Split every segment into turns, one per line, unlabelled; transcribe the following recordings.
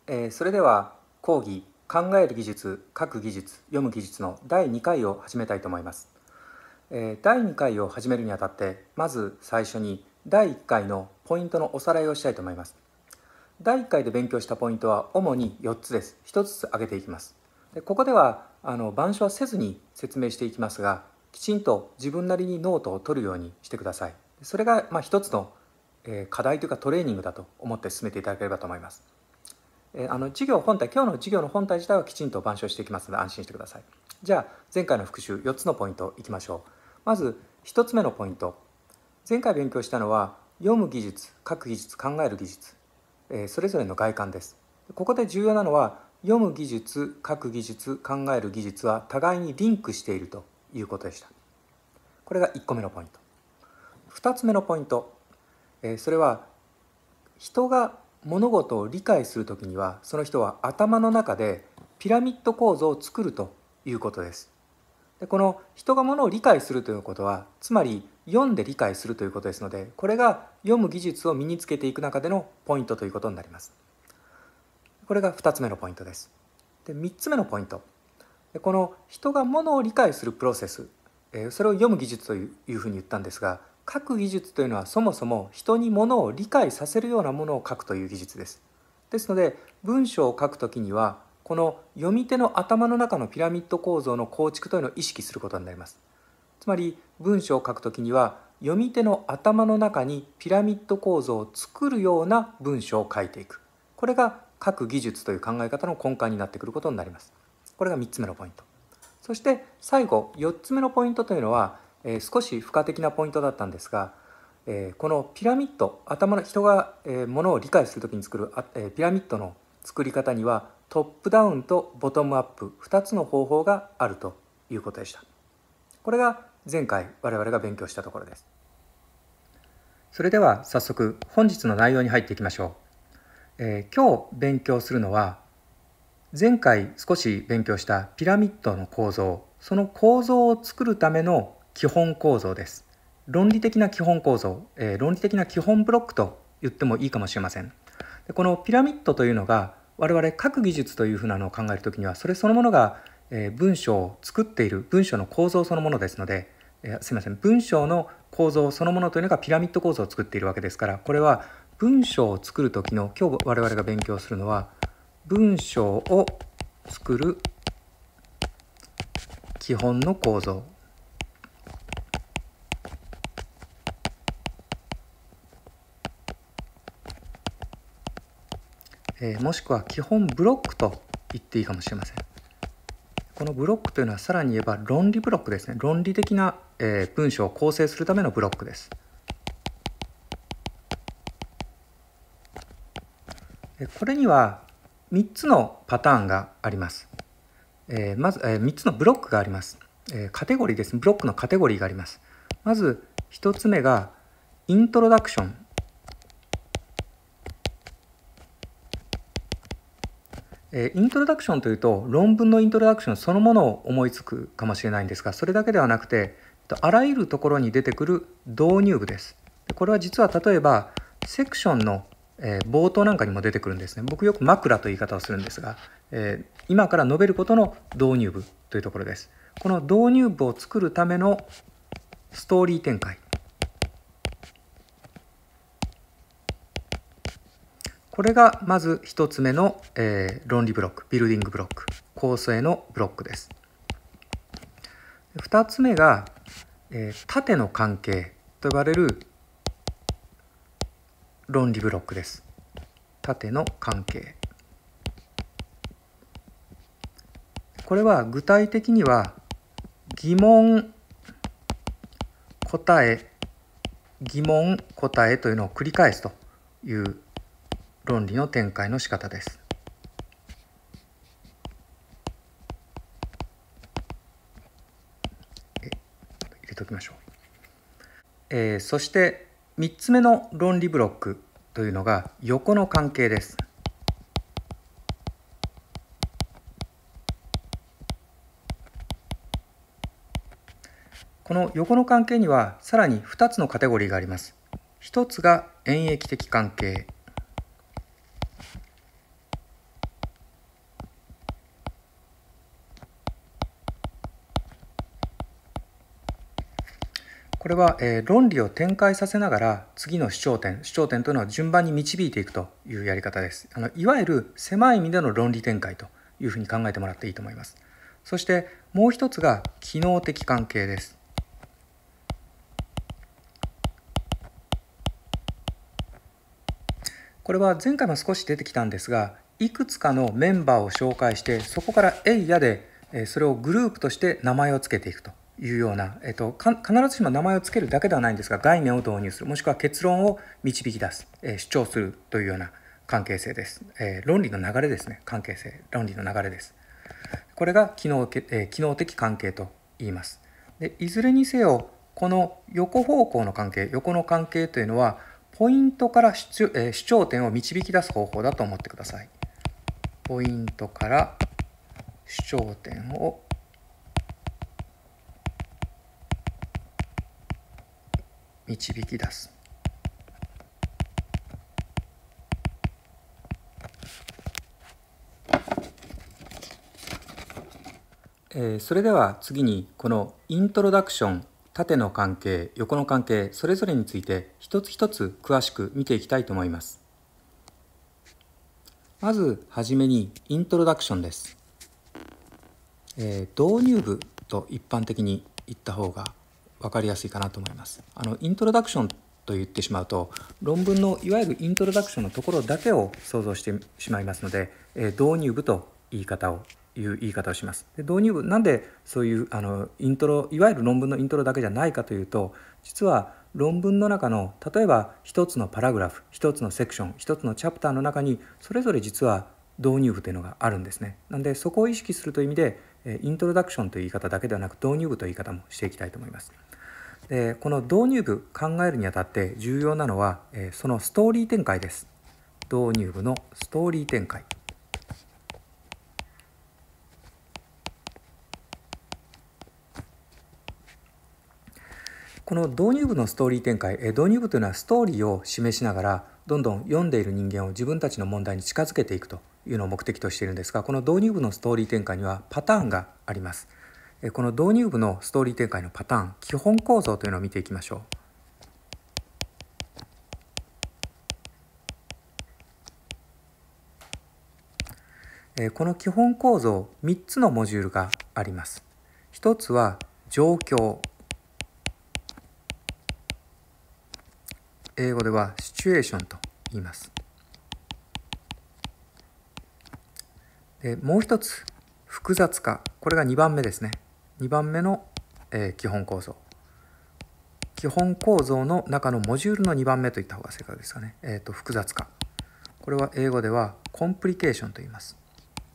それでは講義考える技術、書く技術、読む技術の第2回を始めたいと思います。第2回を始めるにあたってまず最初に第1回のポイントのおさらいをしたいと思います。第1回で勉強したポイントは主に4つです。1つずつ挙げていきます。ここでは板書はせずに説明していきますが、きちんと自分なりにノートを取るようにしてください。それが一つの課題というかトレーニングだと思って進めていただければと思います。授業本体、今日の授業の本体自体はきちんと板書していきますので安心してください。じゃあ前回の復習4つのポイントいきましょう。まず1つ目のポイント。前回勉強したのは読む技術、書く技術、考える技術、それぞれの外観です。ここで重要なのは読む技術、書く技術、考える技術は互いにリンクしているということでした。これが1個目のポイント。2つ目のポイント、それは人が物事を理解するときにはその人は頭の中でピラミッド構造を作るということです。でこの人が物を理解するということはつまり読んで理解するということですので、これが読む技術を身につけていく中でのポイントということになります。これが2つ目のポイントです。で3つ目のポイント、この人が物を理解するプロセス、それを読む技術というふうに言ったんですが、書く技術というのはそもそも人に物を理解させるようなものを書くという技術です。ですので文章を書くときにはこの読み手の頭の中のピラミッド構造の構築というのを意識することになります。つまり文章を書くときには読み手の頭の中にピラミッド構造を作るような文章を書いていく。これが書く技術という考え方の根幹になってくることになります。これが3つ目のポイント。そして最後4つ目のポイントというのは、少し付加的なポイントだったんですが、このピラミッド、頭の人がものを理解するときに作るピラミッドの作り方にはトップダウンとボトムアップ2つの方法があるということでした。これが前回我々が勉強したところです。それでは早速本日の内容に入っていきましょう。今日勉強するのは前回少し勉強したピラミッドの構造、その構造を作るための基本構造です。論理的な基本構造、論理的な基本ブロックと言ってもいいかもしれません。でこのピラミッドというのが我々書く技術というふうなのを考えるときにはそれそのものが文章を作っている文章の構造そのものですので、すみません、文章の構造そのものというのがピラミッド構造を作っているわけですから、これは文章を作るときの今日我々が勉強するのは文章を作る基本の構造、もしくは基本ブロックと言っていいかもしれません。このブロックというのはさらに言えば論理ブロックですね。論理的な、文章を構成するためのブロックです。これには3つのパターンがあります。まず、3つのブロックがあります。カテゴリーですね。ブロックのカテゴリーがあります。まず1つ目がイントロダクション。イントロダクションというと論文のイントロダクションそのものを思いつくかもしれないんですが、それだけではなくてあらゆるところに出てくる導入部です。これは実は例えばセクションの冒頭なんかにも出てくるんですね。僕よく枕という言い方をするんですが、今から述べることの導入部というところです。この導入部を作るためのストーリー展開、これがまず一つ目の、論理ブロック、ビルディングブロック、構成のブロックです。二つ目が、縦の関係と呼ばれる論理ブロックです。縦の関係。これは具体的には疑問、答え、疑問、答えというのを繰り返すという論理の展開の仕方です。入れておきましょう。そして3つ目の論理ブロックというのが横の関係です。この横の関係にはさらに2つのカテゴリーがあります。1つが演繹的関係、 これは、論理を展開させながら次の主張点というのを順番に導いていくというやり方です。いわゆる狭い意味での論理展開というふうに考えてもらっていいと思います。そしてもう一つが機能的関係です。これは前回も少し出てきたんですが、いくつかのメンバーを紹介して、そこからエイヤでそれをグループとして名前をつけていくというような、必ずしも名前をつけるだけではないんですが、概念を導入する、もしくは結論を導き出す、主張するというような関係性です。論理の流れですね。関係性、論理の流れです。これが機能的関係と言います。でいずれにせよ、この横方向の関係、横の関係というのはポイントから主張点を導き出す方法だと思ってください。ポイントから主張点を導き出す。それでは次にこのイントロダクション、縦の関係、横の関係、それぞれについて一つ一つ詳しく見ていきたいと思います。まずはじめにイントロダクションです。導入部と一般的に言った方が分かりやすいかなと思います。イントロダクションと言ってしまうと、論文のいわゆるイントロダクションのところだけを想像してしまいますので、導入部という言い方をします。で導入部、なんでそういうイントロ、いわゆる論文のイントロだけじゃないかというと、実は論文の中の例えば一つのパラグラフ、一つのセクション、一つのチャプターの中にそれぞれ実は導入部というのがあるんですね。なのでそこを意識するという意味で、イントロダクションという言い方だけではなく導入部という言い方もしていきたいと思います。でこの導入部考えるにあたって重要なのは、そのストーリー展開です。導入部のストーリー展開。この導入部のストーリー展開、導入部というのはストーリーを示しながらどんどん読んでいる人間を自分たちの問題に近づけていくというのを目的としているんですが、この導入部のストーリー展開にはパターンがあります。この導入部のストーリー展開のパターン、基本構造というのを見ていきましょう。この基本構造、3つのモジュールがあります。一つは状況、英語ではシチュエーションと言います。でもう一つ、複雑化、これが2番目ですね。2番目の、基本構造。基本構造の中のモジュールの2番目といった方が正確ですかね。複雑化、これは英語ではコンプリケーションと言います。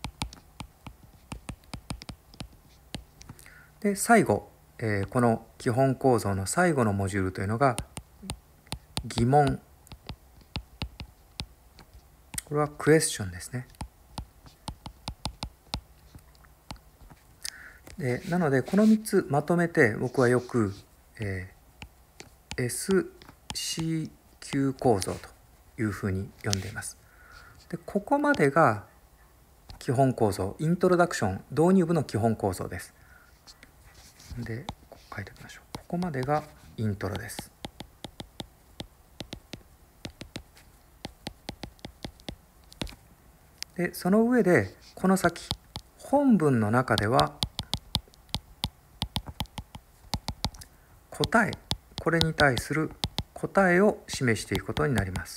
で最後、この基本構造の最後のモジュールというのが疑問、これはクエスチョンですね。でなのでこの3つまとめて僕はよく、SCQ 構造というふうに呼んでいます。でここまでが基本構造、イントロダクション、導入部の基本構造です。で書いておきましょう。ここまでがイントロです。でその上でこの先本文の中では答え、これに対する答えを示していくことになります。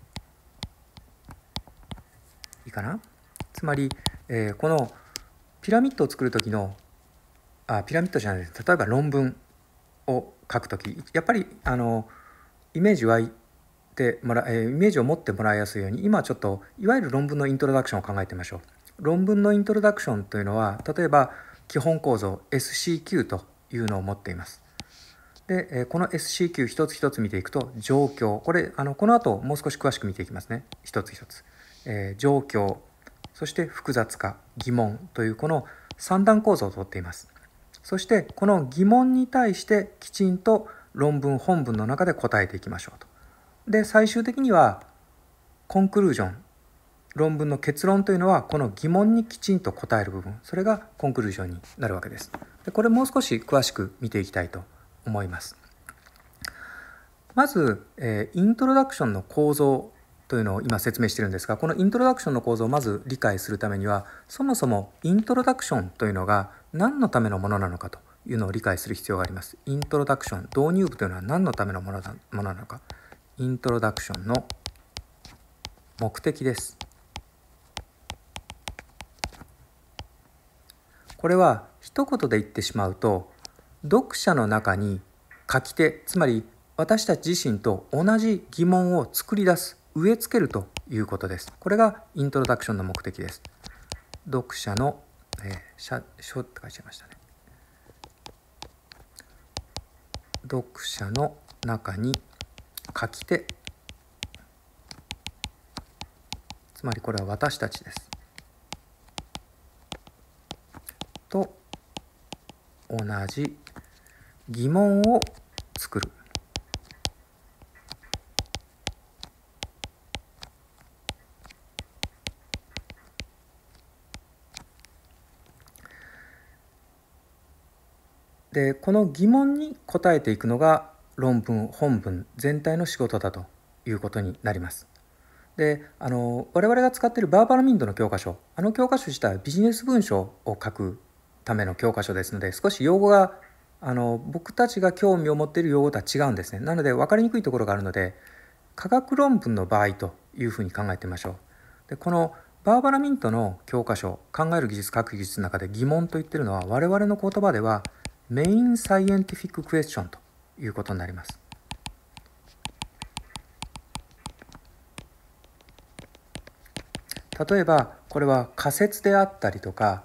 いいかな？つまり、このピラミッドを作る時のピラミッドじゃないです。例えば論文を書くとき、やっぱりイメージ湧いてイメージを持ってもらいやすいように、今はちょっといわゆる論文のイントロダクションを考えてみましょう。論文のイントロダクションというのは、例えば基本構造 SCQ というのを持っています。でこの SCQ 一つ一つ見ていくと、状況、これこの後もう少し詳しく見ていきますね。一つ一つ、状況、そして複雑化、疑問というこの3段構造をとっています。そしてこの疑問に対してきちんと論文本文の中で答えていきましょうと。で最終的にはコンクルージョン、論文の結論というのはこの疑問にきちんと答える部分、それがコンクルージョンになるわけです。でこれもう少し詳しく見ていきたいと思います。 まず、イントロダクションの構造というのを今説明しているんですが、このイントロダクションの構造をまず理解するためには、そもそもイントロダクションというのが何のためのものなのかというのを理解する必要があります。イントロダクション、導入部というのは何のためのものなのか。イントロダクションの目的です。これは一言で言ってしまうと、読者の中に書き手、つまり私たち自身と同じ疑問を作り出す、植え付けるということです。これがイントロダクションの目的です。読者の、書って書いちゃいましたね。読者の中に書き手、つまりこれは私たちです。と同じ疑問を作る。で、この疑問に答えていくのが論文、本文全体の仕事だということになります。で、我々が使っているバーバラ・ミントの教科書、教科書自体はビジネス文書を書くための教科書ですので、少し用語が僕たちが興味を持っている用語とは違うんですね。なので分かりにくいところがあるので、科学論文の場合というふうに考えてみましょう。で、このバーバラ・ミントの教科書、考える技術、書く技術の中で疑問と言っているのは、我々の言葉ではメインサイエンティフィッククエスチョンということになります。例えばこれは仮説であったりとか、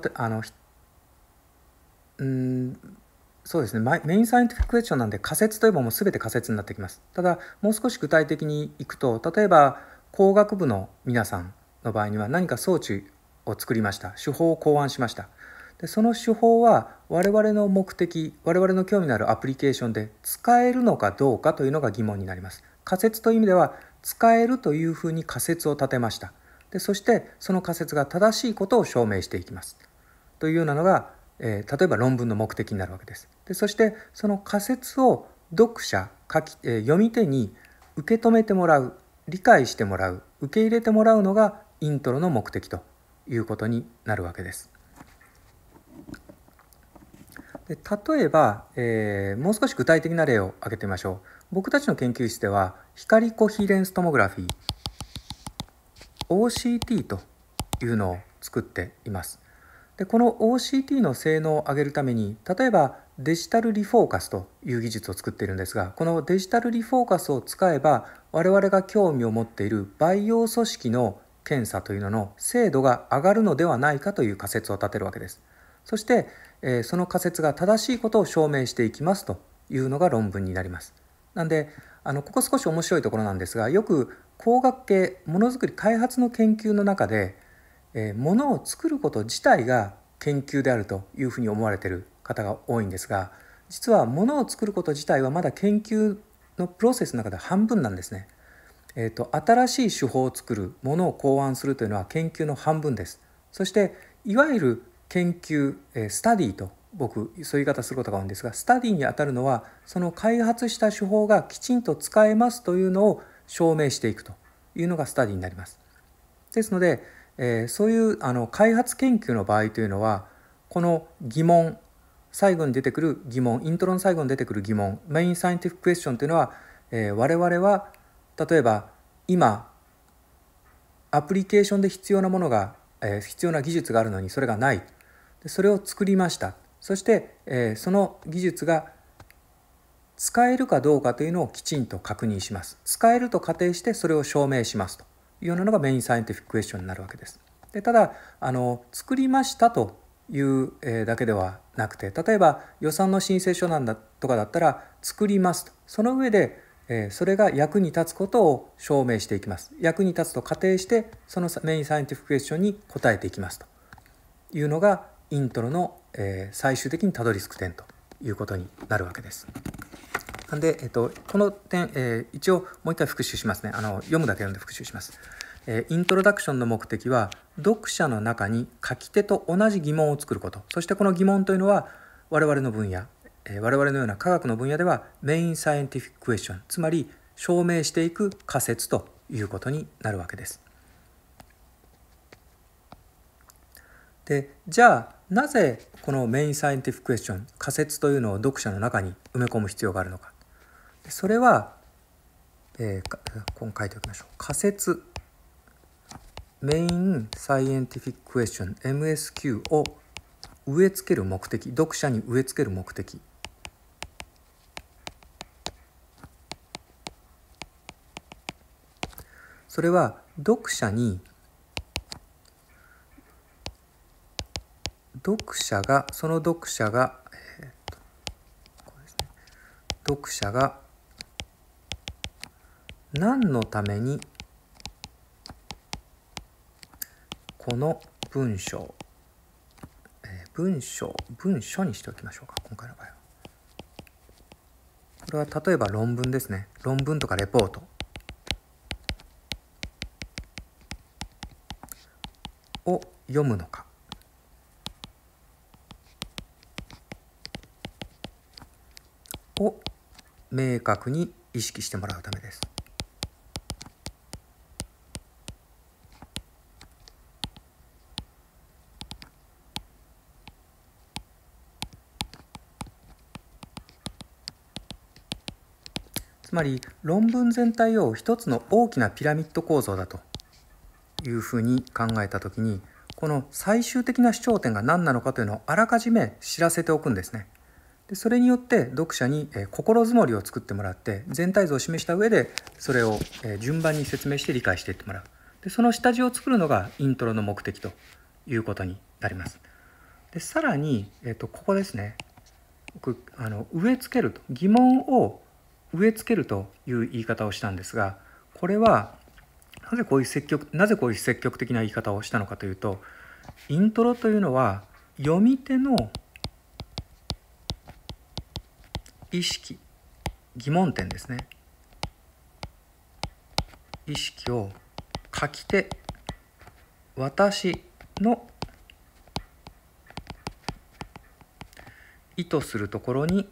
そうですね、メインサイエンティフィッククエスチョンなんで仮説といえばもう全て仮説になってきます。ただもう少し具体的にいくと、例えば工学部の皆さんの場合には何か装置を作りました、手法を考案しました。でその手法は我々の目的、我々の興味のあるアプリケーションで使えるのかどうかというのが疑問になります。仮説という意味では使えるというふうに仮説を立てました。でそしてその仮説が正しいことを証明していきますというようなのが、例えば論文の目的になるわけです。でそしてその仮説を読者、読み手に受け止めてもらう、理解してもらう、受け入れてもらうのがイントロの目的ということになるわけです。で例えば、もう少し具体的な例を挙げてみましょう。僕たちの研究室では光コヒーレンストモグラフィー OCT というのを作っています。でこの OCT の性能を上げるために、例えばデジタルリフォーカスという技術を作っているんですが、このデジタルリフォーカスを使えば我々が興味を持っている培養組織の検査というのの精度が上がるのではないかという仮説を立てるわけです。そして、その仮説が正しいことを証明していきますというのが論文になります。なんでここ少し面白いところなんですが、よく工学系、ものづくり開発の研究の中で、ものを作ること自体が研究であるというふうに思われている方が多いんですが、実はものを作ること自体はまだ研究のプロセスの中で半分なんですね。新しい手法を作る、ものを考案するというのは研究の半分です。そしていわゆる研究、スタディと僕そういう言い方することが多いんですが、スタディにあたるのはその開発した手法がきちんと使えますというのを証明していくというのがスタディになります。ですので、そういう開発研究の場合というのは、この疑問、最後に出てくる疑問、イントロの最後に出てくる疑問、メインサイエンティフィッククエスチョンというのは、我々は例えば今アプリケーションで必要なものが、必要な技術があるのにそれがない。それを作りました。そして、その技術が使えるかどうかというのをきちんと確認します。使えると仮定してそれを証明しますというようなのがメインサイエンティフィッククエスチョンになるわけです。でただ作りましたという、だけではなくて、例えば予算の申請書なんだとかだったら作りますと、その上で、それが役に立つことを証明していきます。役に立つと仮定してそのメインサイエンティフィッククエスチョンに答えていきますというのがイントロの、最終的にたどり着く点ということになるわけです。なんで、この点、一応もう一回復習しますね。読むだけ読んで復習します。イントロダクションの目的は読者の中に書き手と同じ疑問を作ること。そしてこの疑問というのは我々の分野、 我々のような科学の分野ではメインサイエンティフィッククエスチョン、つまり証明していく仮説ということになるわけです。で、じゃあなぜこのメインサイエンティフィッククエスチョン、仮説というのを読者の中に埋め込む必要があるのか。それは、ここ書いておきましょう。仮説メインサイエンティフィッククエスチョン MSQ を植え付ける目的、読者に植え付ける目的。それは読者が何のためにこの文書にしておきましょうか、今回の場合は。これは例えば論文ですね。論文とかレポートを読むのか、を明確に意識してもらうためです。つまり論文全体を一つの大きなピラミッド構造だというふうに考えたときに、この最終的な主張点が何なのかというのをあらかじめ知らせておくんですね。でそれによって読者に心づもりを作ってもらって、全体像を示した上でそれを順番に説明して理解していってもらう。でその下地を作るのがイントロの目的ということになります。でさらに、ここですね、植え付けると、疑問を植え付けるという言い方をしたんですが、これはなぜこういう積極的な言い方をしたのかというと、イントロというのは読み手の意識、疑問点ですね、意識を書き手、私の意図するところに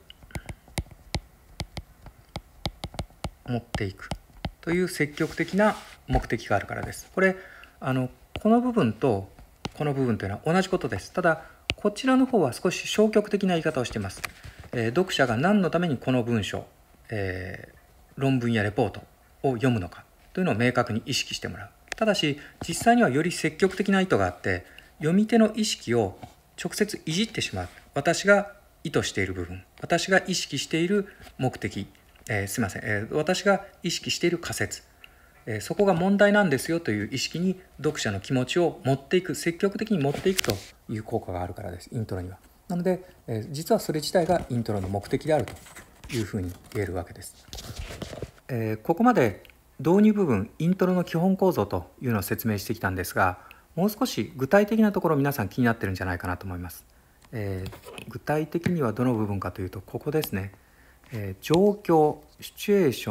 持っていくという積極的な目的があるからです。これこの部分とこの部分というのは同じことです。ただこちらの方は少し消極的な言い方をしています。読者が何のためにこの文章、論文やレポートを読むのかというのを明確に意識してもらう。ただし実際にはより積極的な意図があって、読み手の意識を直接いじってしまう。私が意図している部分、私が意識している目的、私が意識している仮説、そこが問題なんですよという意識に読者の気持ちを持っていく、積極的に持っていくという効果があるからです、イントロには。なので、実はそれ自体がイントロの目的であるというふうに言えるわけです。ここまで導入部分、イントロの基本構造というのを説明してきたんですが、もう少し具体的なところ皆さん気になってるんじゃないかなと思います。具体的にはどの部分かというと、ここですね。状況、シチュエーショ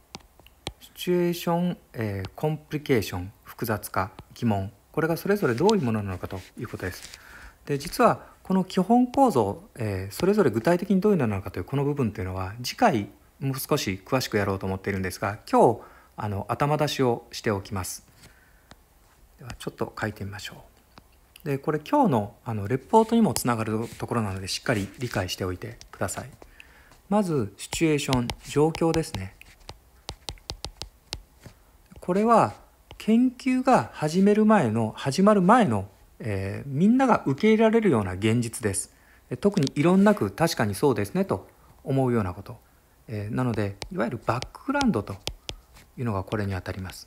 ン、コンプリケーション、複雑化、疑問、これがそれぞれどういうものなのかということです。で実はこの基本構造、それぞれ具体的にどういうものなのかというこの部分というのは次回もう少し詳しくやろうと思っているんですが、今日頭出しをしておきます。ではちょっと書いてみましょう。でこれ今日のレポートにもつながるところなのでしっかり理解しておいてください。まずシチュエーション、状況ですね。これは研究が始まる前の、みんなが受け入れられるような現実です。特に異論なく確かにそうですねと思うようなこと、なのでいわゆるバックグラウンドというのがこれにあたります。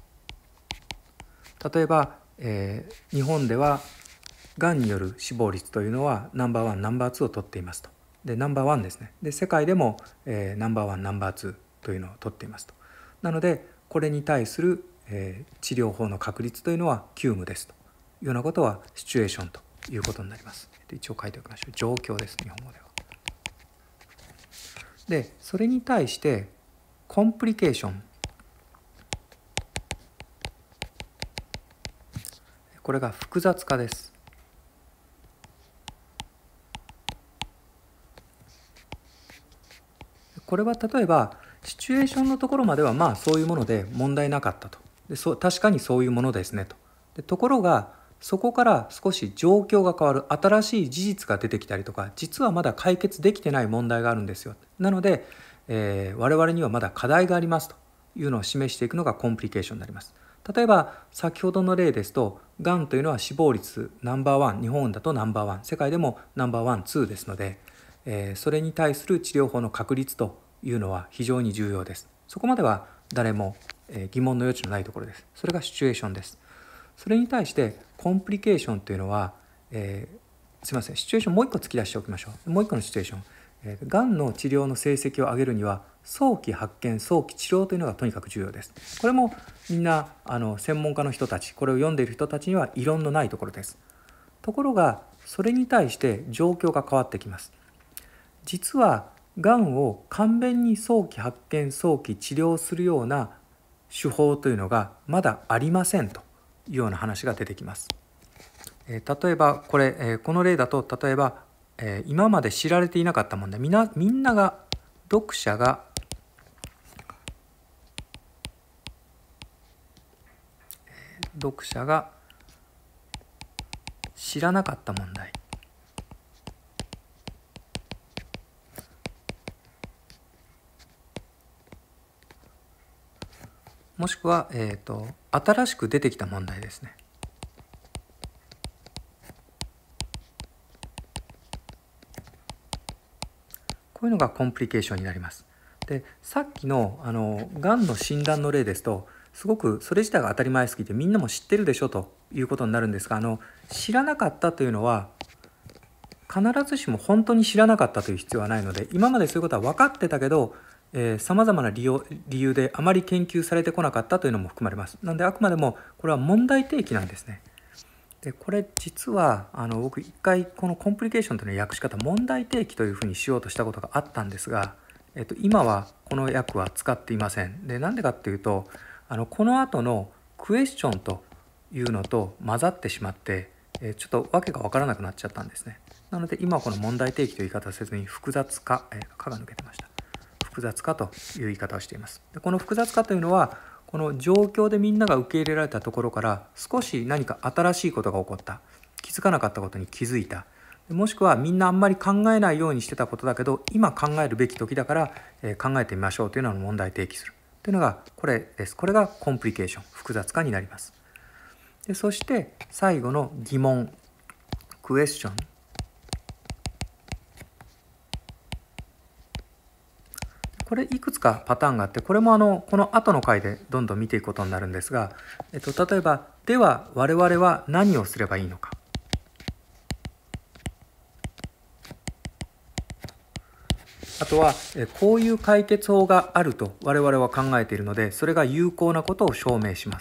例えば、日本ではがんによる死亡率というのはナンバーワンナンバーツーを取っていますと。でナンバーワンですね。で世界でも、ナンバーワンナンバーツーというのを取っていますと。なのでこれに対する、治療法の確率というのは急務ですというようなことはシチュエーションということになります。一応書いておきましょう。状況です、日本語では。でそれに対してコンプリケーション、これが複雑化です。 これは例えばシチュエーションのところまではまあそういうもので問題なかったと。で確かにそういうものですねと。ところがそこから少し状況が変わる、新しい事実が出てきたりとか、実はまだ解決できてない問題があるんですよ。なので、我々にはまだ課題がありますというのを示していくのがコンプリケーションになります。例えば先ほどの例ですと、がんというのは死亡率ナンバーワン、日本だとナンバーワン、世界でもナンバーワン、ツーですので、それに対する治療法の確立というのは非常に重要です。そこまでは誰も疑問の余地のないところです。それがシチュエーションです。それに対してコンプリケーションというのは、すいません、シチュエーションもう一個突き出しておきましょう。もう一個のシチュエーション、がんの治療の成績を上げるには早期発見、早期治療というのがとにかく重要です。これもみんな専門家の人たち、これを読んでいる人たちには異論のないところです。ところがそれに対して状況が変わってきます。実はがんを簡便に早期発見、早期治療するような手法というのがまだありませんというような話が出てきます。例えばこの例だと、例えば今まで知られていなかった問題、みんなが読者が知らなかった問題、もしくは、新しく出てきた問題ですね。こういうのがコンプリケーションになります。で、さっきのがんの診断の例ですと、すごくそれ自体が当たり前すぎてみんなも知ってるでしょということになるんですが、知らなかったというのは必ずしも本当に知らなかったという必要はないので、今までそういうことは分かってたけどさまざまな理由であまり研究されてこなかったというのも含まれます。なのであくまでもこれは問題提起なんですね。でこれ実は僕一回このコンプリケーションというの訳し方、問題提起というふうにしようとしたことがあったんですが、今はこの訳は使っていません。でなんでかっていうとこの後のクエスチョンというのと混ざってしまってちょっと訳が分からなくなっちゃったんですね。なので今はこの問題提起という言い方をせずに複雑化、化が抜けてました、複雑化という言い方をしています。でこの複雑化というのはこの状況でみんなが受け入れられたところから少し何か新しいことが起こった、気づかなかったことに気づいた、もしくはみんなあんまり考えないようにしてたことだけど今考えるべき時だから考えてみましょうというのを問題提起するというのがこれです。これがコンプリケーション、複雑化になります。でそして最後の疑問、クエスチョン、これいくつかパターンがあって、これもこの後の回でどんどん見ていくことになるんですが、例えばでは我々は何をすればいいのか、あとはこういう解決法があると我々は考えているのでそれが有効なことを証明します。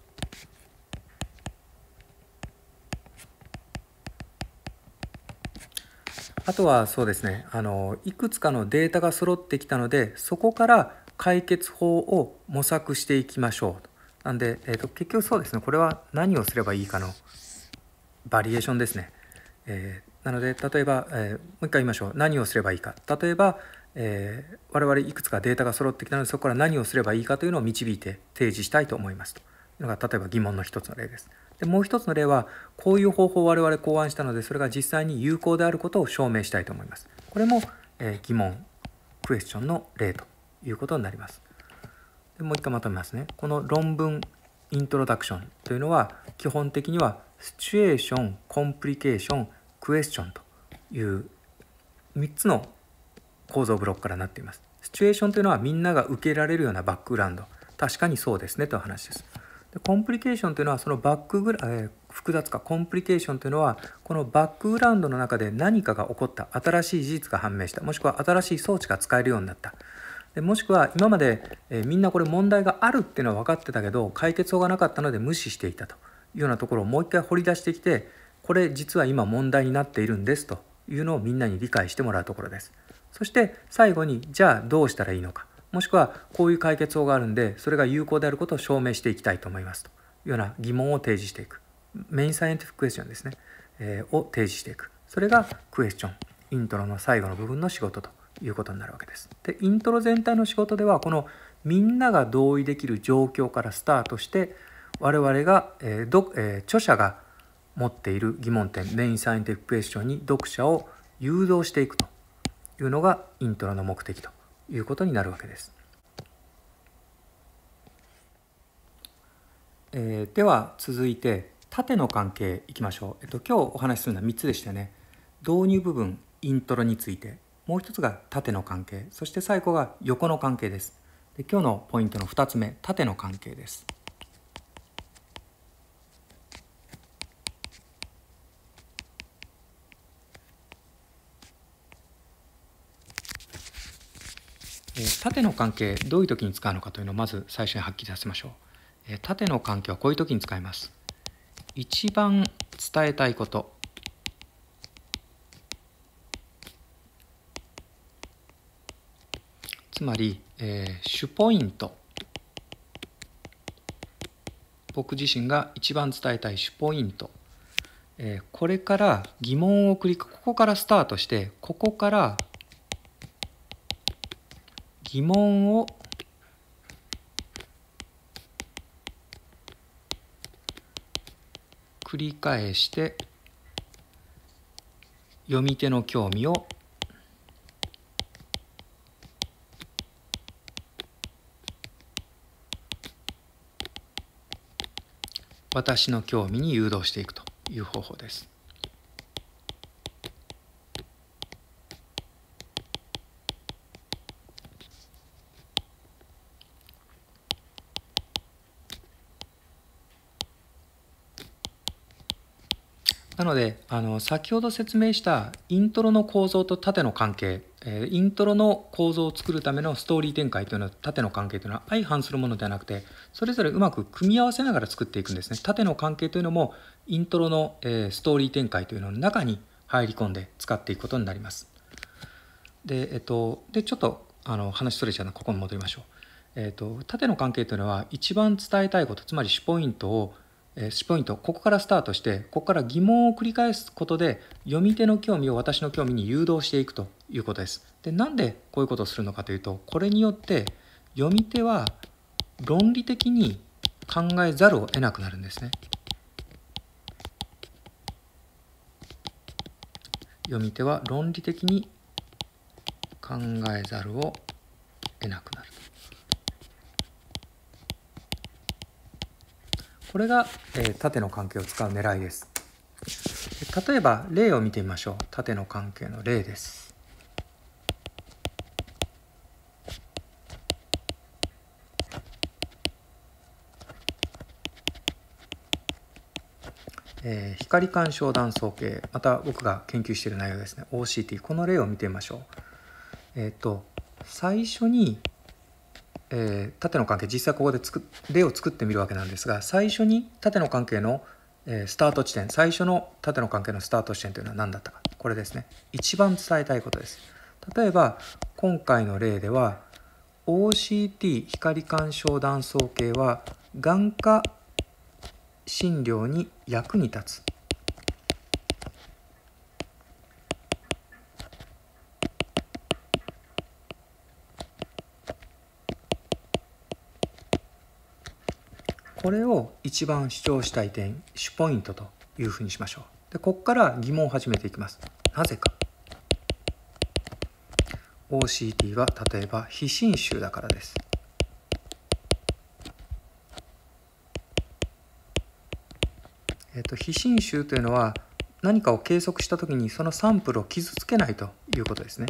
あとはそうですね、いくつかのデータが揃ってきたのでそこから解決法を模索していきましょう。なんで、結局そうですね、これは何をすればいいかのバリエーションですね。なので例えば、もう一回言いましょう。何をすればいいか。例えば、我々いくつかデータが揃ってきたのでそこから何をすればいいかというのを導いて提示したいと思いますというのが例えば疑問の一つの例です。でもう一つの例はこういう方法を我々考案したのでそれが実際に有効であることを証明したいと思います。これも、疑問クエスチョンの例ということになります。でもう一回まとめますね。この論文イントロダクションというのは基本的にはシチュエーション、コンプリケーション、クエスチョンという3つの構造ブロックからなっています。シチュエーションというのはみんなが受けられるようなバックグラウンド、確かにそうですねという話です。でコンプリケーションというのはその複雑化、コンプリケーションというのはこのバックグラウンドの中で何かが起こった、新しい事実が判明した、もしくは新しい装置が使えるようになった、でもしくは今まで、みんなこれ問題があるっていうのは分かってたけど解決法がなかったので無視していたというようなところをもう一回掘り出してきて、これ実は今問題になっているんですというのをみんなに理解してもらうところです。そして最後にじゃあどうしたらいいのか、もしくはこういう解決法があるんでそれが有効であることを証明していきたいと思いますというような疑問を提示していく、メインサイエンティフィッククエスチョンですね、を提示していく、それがクエスチョンイントロの最後の部分の仕事ということになるわけです。でイントロ全体の仕事ではこのみんなが同意できる状況からスタートして我々が、著者が持っている疑問点メインサイエンティフィッククエスチョンに読者を誘導していくというのがイントロの目的ということになるわけです。では続いて縦の関係いきましょう。今日お話しするのは3つでしたね。導入部分イントロについて、もう一つが縦の関係、そして最後が横の関係です。で今日のポイントの2つ目、縦の関係です。縦の関係どういう時に使うのかというのをまず最初にはっきりさせましょう。縦の関係はこういう時に使います。一番伝えたいこと、つまり、主ポイント、僕自身が一番伝えたい主ポイント、これから疑問をここからスタートしてここから疑問を繰り返して読み手の興味を私の興味に誘導していくという方法です。なので先ほど説明したイントロの構造と縦の関係、イントロの構造を作るためのストーリー展開というのは縦の関係というのは相反するものではなくて、それぞれうまく組み合わせながら作っていくんですね。縦の関係というのもイントロの、ストーリー展開というのの中に入り込んで使っていくことになります。で、ちょっと話それちゃうのでここに戻りましょう。縦の関係というのは一番伝えたいこと、つまり主ポイント、ここからスタートしてここから疑問を繰り返すことで読み手の興味を私の興味に誘導していくということです。でなんでこういうことをするのかというと、これによって読み手は論理的に考えざるを得なくなるんですね。読み手は論理的に考えざるを得なくなる。これが、縦の関係を使う狙いです。例えば例を見てみましょう。縦の関係の例です。光干渉断層計、また僕が研究している内容ですね。 OCT、 この例を見てみましょう。最初に縦の関係、実際ここで例を作ってみるわけなんですが、最初に縦の関係のスタート地点、最初の縦の関係のスタート地点というのは何だったか、これですね。一番伝えたいことです。例えば今回の例では OCT 光干渉断層計は眼科診療に役に立つ。これを一番主張したい点、主ポイントというふうにしましょう。でここから疑問を始めていきます。なぜか。OCT は例えば非侵襲だからです。非侵襲というのは何かを計測したときにそのサンプルを傷つけないということですね。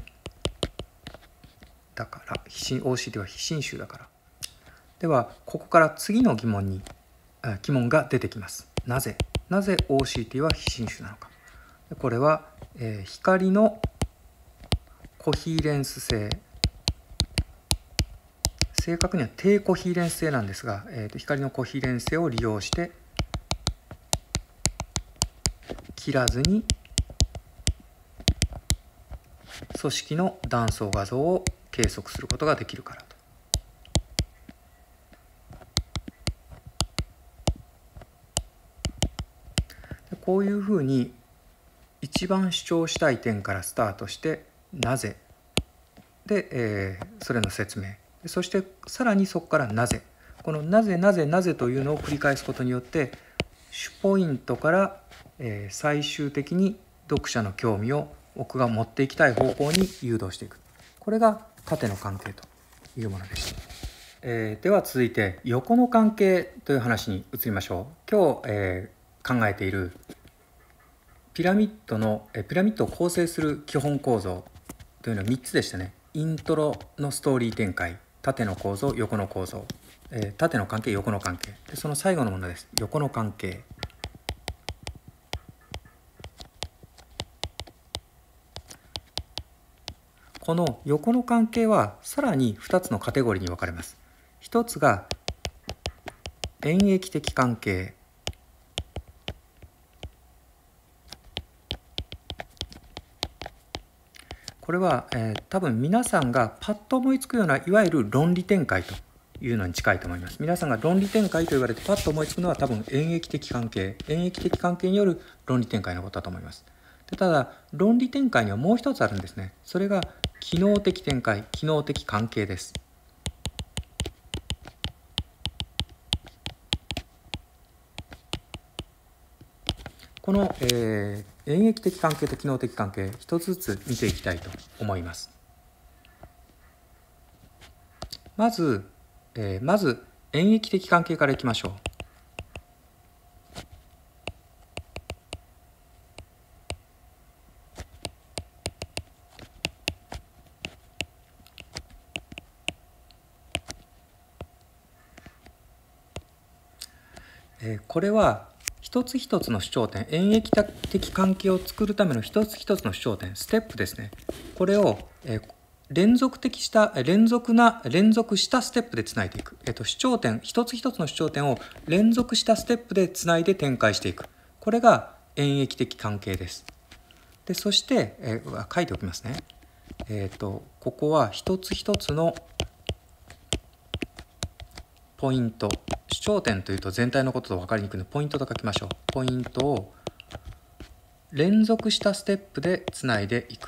だからOCT は非侵襲だから。ではここから次の疑問が出てきます。なぜ OCT は非侵襲なのか。これは、光のコヒーレンス性、正確には低コヒーレンス性なんですが、光のコヒーレンス性を利用して切らずに組織の断層画像を計測することができるからと。こういうふうに一番主張したい点からスタートして、なぜで、それの説明、そしてさらにそこからなぜ、このなぜなぜなぜというのを繰り返すことによって主ポイントから、最終的に読者の興味を僕が持っていきたい方向に誘導していく、これが縦の関係というものでした。では続いて横の関係という話に移りましょう。今日、考えているピラミッドを構成する基本構造というのは3つでしたね。イントロのストーリー展開、縦の構造、横の構造、縦の関係、横の関係で、その最後のものです。横の関係。この横の関係はさらに2つのカテゴリーに分かれます。1つが演繹的関係、これは、多分皆さんがパッと思いつくようないわゆる論理展開というのに近いと思います。皆さんが論理展開と言われてパッと思いつくのは多分演繹的関係による論理展開のことだと思います。でただ論理展開にはもう一つあるんですね。それが機能的展開、機能的関係です。この、演繹的関係と機能的関係、一つずつ見ていきたいと思います。まず演繹的関係からいきましょう。これは一つ一つの主張点、演繹的関係を作るための一つ一つの主張点、ステップですね。これを、連続したステップでつないでいく。主張点、一つ一つの主張点を連続したステップでつないで展開していく。これが演繹的関係です。でそして、書いておきますね。ここは一つ一つのポイント、主張点というと全体のことと分かりにくいのでポイントと書きましょう。ポイントを連続したステップでつないでいく。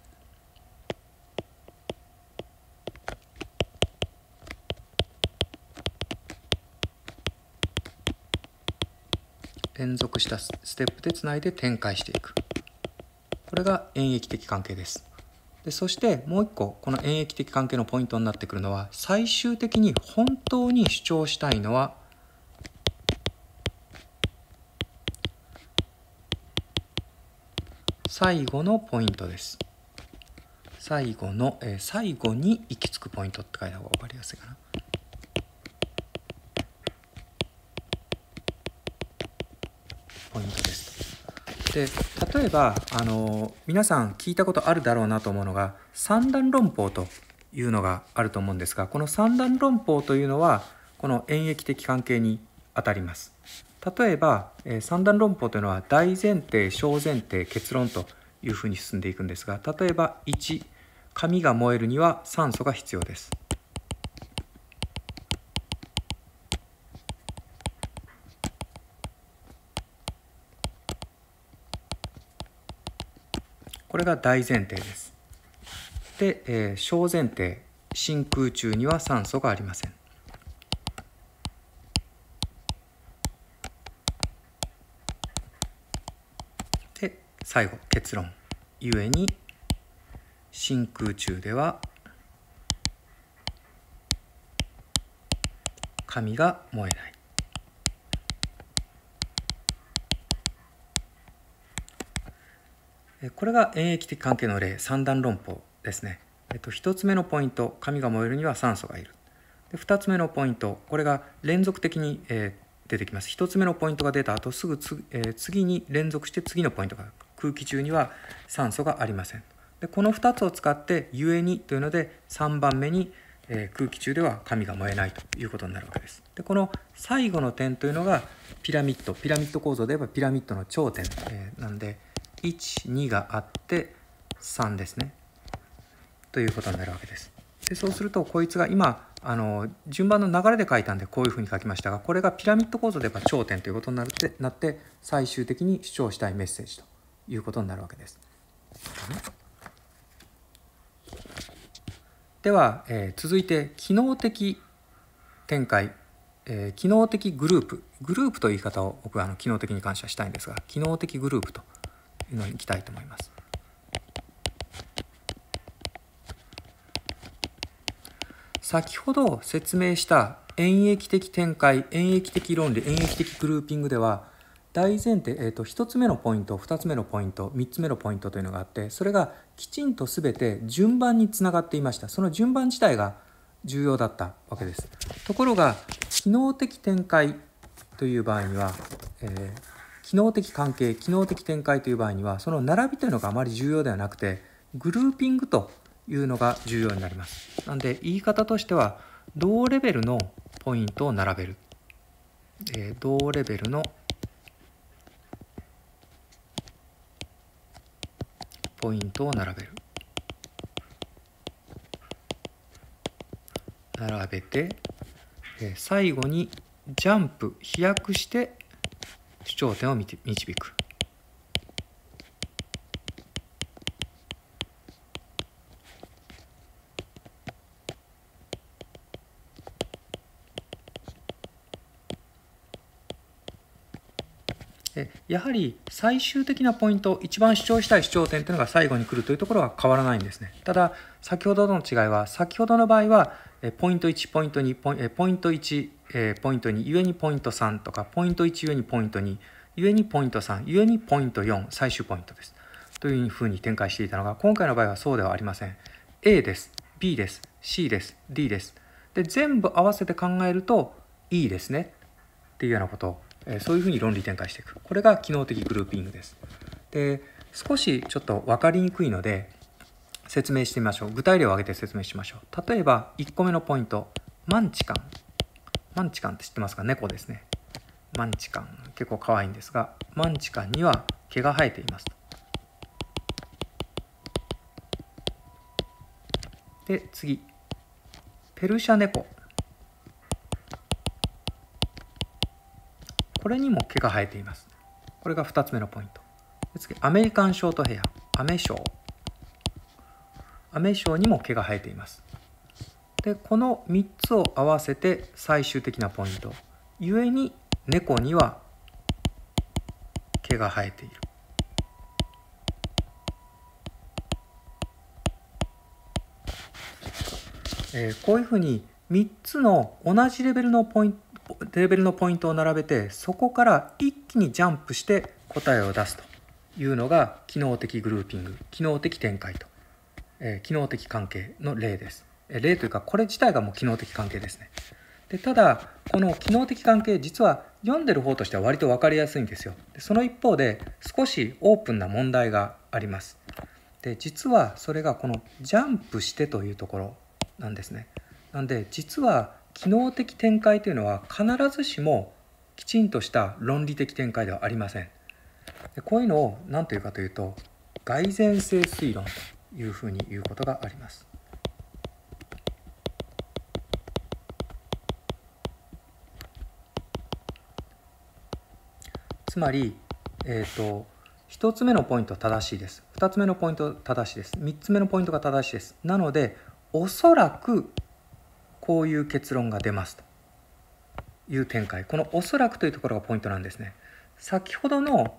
連続したステップでつないで展開していく。これが演繹的関係です。でそしてもう一個、この演繹的関係のポイントになってくるのは、最終的に本当に主張したいのは最後のポイントです。最後に行き着くポイントって書いた方が分かりやすいかな。ポイントです。で例えば皆さん聞いたことあるだろうなと思うのが三段論法というのがあると思うんですが、この三段論法というのはこの演繹的関係にあたります。例えば三段論法というのは大前提、小前提、結論というふうに進んでいくんですが、例えば1、紙が燃えるには酸素が必要です。これが大前提です。で、小前提、真空中には酸素がありません。で、最後、結論。ゆえに、真空中では紙が燃えない。これが演繹的関係の例、三段論法ですね。1つ目のポイント、紙が燃えるには酸素がいる。で2つ目のポイント、これが連続的に、出てきます。1つ目のポイントが出た後、すぐ次に連続して次のポイントが、空気中には酸素がありません。でこの2つを使ってゆえにというので3番目に、空気中では紙が燃えないということになるわけです。でこの最後の点というのがピラミッド構造で言えばピラミッドの頂点、なんで1、2があって3ですねということになるわけです。でそうするとこいつが今順番の流れで書いたんでこういうふうに書きましたが、これがピラミッド構造で言えば頂点ということになって最終的に主張したいメッセージということになるわけです。 では、続いて機能的展開、機能的グループという言い方を僕は機能的に関してはしたいんですが、機能的グループというのに行きたいと思います。先ほど説明した演繹的展開、演繹的論理、演繹的グルーピングでは大前提、1つ目のポイント、2つ目のポイント、3つ目のポイントというのがあって、それがきちんと全て順番につながっていました。その順番自体が重要だったわけです。ところが機能的展開という場合には、機能的関係、機能的展開という場合には、その並びというのがあまり重要ではなくて、グルーピングというのが重要になります。なので言い方としては、同レベルのポイントを並べる、同レベルのポイントを並べる、並べて、最後にジャンプ、飛躍して主張点を導く。やはり最終的なポイント、一番主張したい主張点というのが最後に来るというところは変わらないんですね。ただ先ほどとの違いは、先ほどの場合はポイント1、ポイント2、ポイント1、ポイント2、ゆえにポイント3とか、ポイント1ゆえにポイント2、ゆえにポイント3、ゆえにポイント4、最終ポイントです。というふうに展開していたのが、今回の場合はそうではありません。A です、B です、C です、D です。で、全部合わせて考えると E ですね。っていうようなことを、そういうふうに論理展開していく。これが機能的グルーピングです。で、少しちょっと分かりにくいので説明してみましょう。具体例を挙げて説明しましょう。例えば1個目のポイント、マンチカン。マンチカンって知ってますか？猫ですね。マンチカン、結構可愛いんですが、マンチカンには毛が生えていますと。で、次、ペルシャ猫。これにも毛が生えています。これが2つ目のポイント。で、次、アメリカンショートヘア、アメショウ。アメショウにも毛が生えています。で、この3つを合わせて最終的なポイント。ゆえに猫には毛が生えている。こういうふうに3つの同じレベルのポイントを並べて、そこから一気にジャンプして答えを出すというのが機能的グルーピング、機能的展開と、機能的関係の例です。例というか、これ自体がもう機能的関係ですね。で、ただこの機能的関係、実は読んでる方としては割と分かりやすいんですよ。で、その一方で少しオープンな問題があります。で、実はそれがこのジャンプしてというところなんですね。なんで実は機能的展開というのは必ずしもきちんとした論理的展開ではありません。で、こういうのを何というかというと、蓋然性推論というふうに言うことがあります。つまり、1つ目のポイントは正しいです。2つ目のポイントは正しいです。3つ目のポイントが正しいです。なのでおそらくこういう結論が出ますという展開。このおそらくというところがポイントなんですね。先ほどの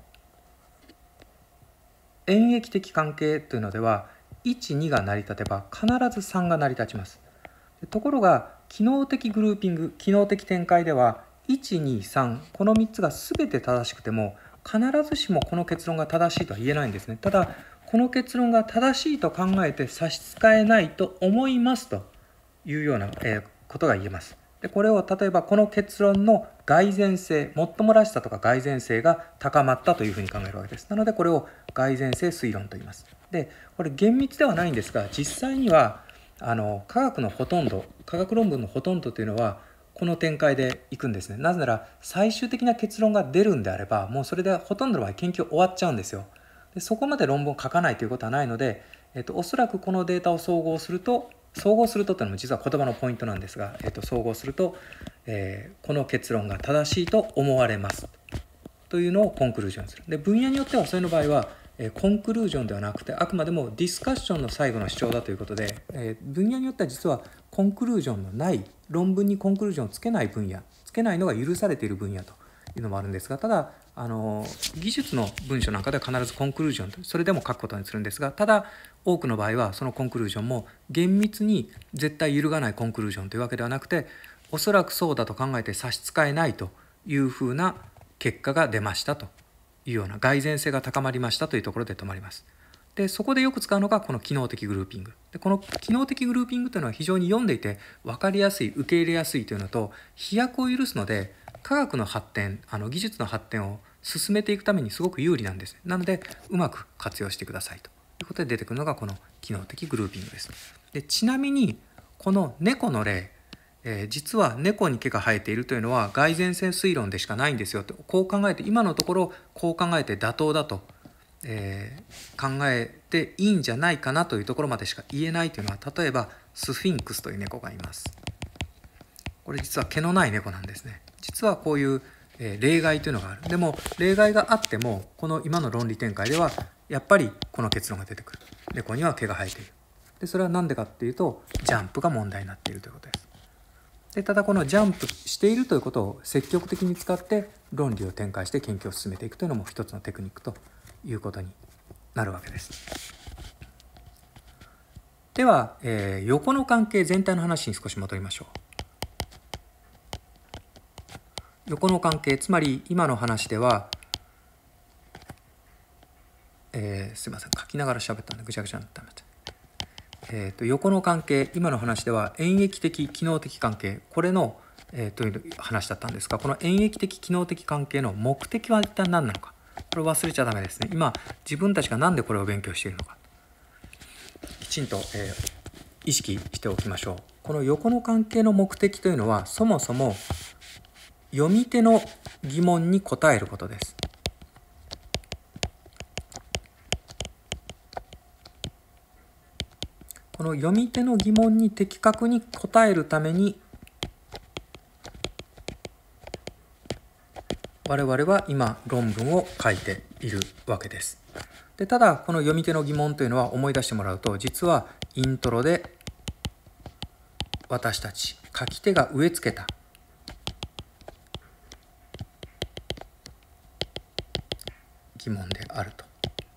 演繹的関係というのでは1、2が成り立てば必ず3が成り立ちます。ところが機能的グルーピング、機能的展開では1、2、3、この3つが全て正しくても必ずしもこの結論が正しいとは言えないんですね。ただこの結論が正しいと考えて差し支えないと思いますというようなことが言えます。で、これを例えばこの結論の蓋然性、もっともらしさとか蓋然性が高まったというふうに考えるわけです。なのでこれを蓋然性推論と言います。で、これ厳密ではないんですが、実際には科学のほとんど、科学論文のほとんどというのはこの展開でいくんですね。なぜなら最終的な結論が出るんであれば、もうそれでほとんどの場合研究終わっちゃうんですよ。で、そこまで論文を書かないということはないので、おそらくこのデータを総合するとというのも実は言葉のポイントなんですが、総合すると、この結論が正しいと思われますというのをコンクルージョンする。で、分野によってはそれの場合はコンクルージョンではなくてあくまでもディスカッションの最後の主張だということで、分野によっては実はコンクルージョンのない論文にコンクルージョンをつけない分野、つけないのが許されている分野というのもあるんですが、ただ技術の文書なんかでは必ずコンクルージョンとそれでも書くことにするんですが、ただ多くの場合はそのコンクルージョンも厳密に絶対揺るがないコンクルージョンというわけではなくて、おそらくそうだと考えて差し支えないというふうな結果が出ましたというような、蓋然性が高まりましたというところで止まります。でそこでよく使うのがこの機能的グルーピングで、この機能的グルーピングというのは非常に読んでいて分かりやすい、受け入れやすいというのと、飛躍を許すので科学の発展、技術の発展を進めていくためにすごく有利なんです。なのでうまく活用してくださいということで出てくるのがこの機能的グルーピングです。でちなみにこの猫の例、実は猫に毛が生えているというのは蓋然性推論でしかないんですよと、こう考えて今のところこう考えて妥当だと、考えていいんじゃないかなというところまでしか言えないというのは、例えばスフィンクスという猫がいます。これ実は毛のない猫なんですね。実はこういう例外というのがある。でも例外があってもこの今の論理展開ではやっぱりこの結論が出てくる。猫には毛が生えている。でそれは何でかっていうとジャンプが問題になっているということです。でただこのジャンプしているということを積極的に使って論理を展開して研究を進めていくというのも一つのテクニックということになるわけです。では、横の関係全体の話に少し戻りましょう。横の関係、つまり今の話では、すいません、書きながら喋ったんでぐちゃぐちゃになったみたい。横の関係、今の話では演繹的機能的関係、これの、という話だったんですが、この演繹的機能的関係の目的は一体何なのか、これを忘れちゃダメですね。今自分たちが何でこれを勉強しているのかきちんと、意識しておきましょう。この横の関係の目的というのはそもそも読み手の疑問に答えることです。この読み手の疑問に的確に答えるために我々は今論文を書いているわけです。でただこの読み手の疑問というのは思い出してもらうと、実はイントロで私たち書き手が植え付けた疑問であると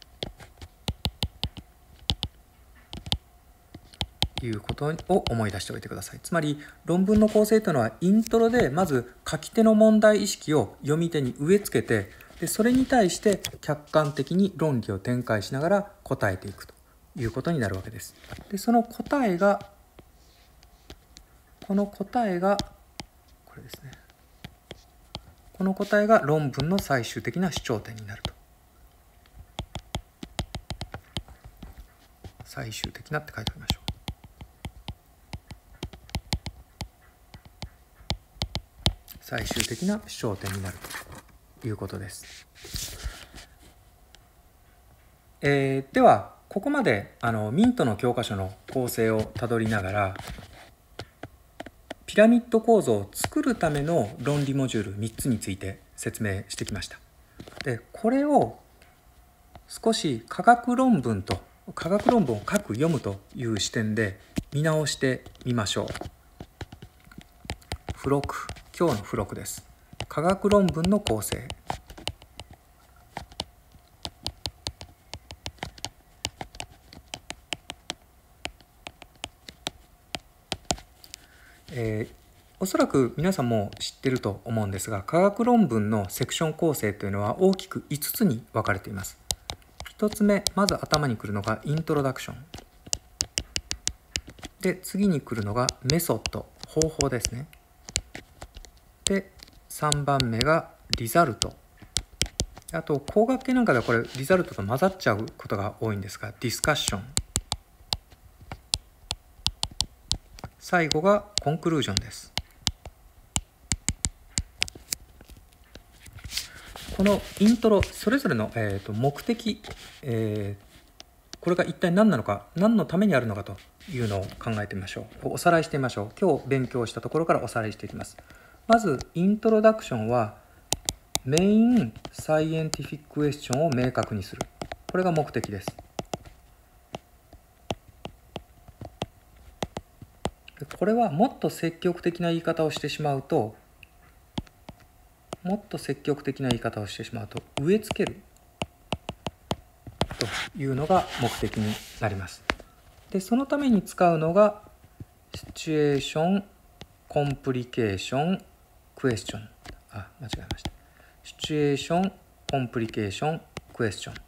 いうことを思い出しておいてください。つまり論文の構成というのはイントロでまず書き手の問題意識を読み手に植え付けて、でそれに対して客観的に論理を展開しながら答えていくということになるわけです。でその答えがこれですね。この答えが論文の最終的な主張点になると。最終的なって書いておきましょう。最終的な主張点になるということです。ではここまでミントの教科書の構成をたどりながらピラミッド構造を作るための論理モジュール3つについて説明してきました。でこれを少し科学論文を書く読むという視点で見直してみましょう。付録、今日の付録です。科学論文の構成。おそらく皆さんも知っていると思うんですが、科学論文のセクション構成というのは大きく5つに分かれています。1つ目、まず頭にくるのがイントロダクション。で、次に来るのがメソッド、方法ですね。で、3番目がリザルト。あと、工学系なんかではこれリザルトと混ざっちゃうことが多いんですが、ディスカッション。最後がコンクルージョンです。このイントロそれぞれの、目的、これが一体何なのか、何のためにあるのかというのを考えてみましょう。おさらいしてみましょう。今日勉強したところからおさらいしていきます。まずイントロダクションはメインサイエンティフィッククエスチョンを明確にする。 これが目的です。これはもっと積極的な言い方をしてしまうと、植え付けるというのが目的になります。で、そのために使うのがシチュエーション、コンプリケーション、クエスチョン。間違えました。シチュエーション、コンプリケーション、クエスチョン。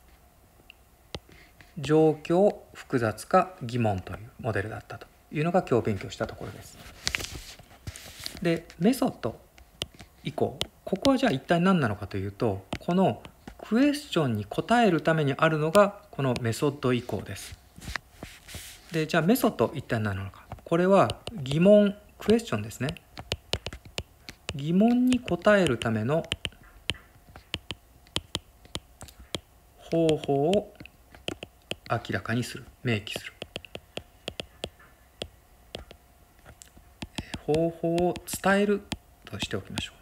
状況、複雑化、疑問というモデルだったというのが今日勉強したところです。で、メソッド以降、ここはじゃあ一体何なのかというと、このクエスチョンに答えるためにあるのがこのメソッド以降です。で、じゃあメソッド一体何なのか。これは疑問、クエスチョンですね。疑問に答えるための方法を明らかにする、明記する。方法を伝えるとしておきましょ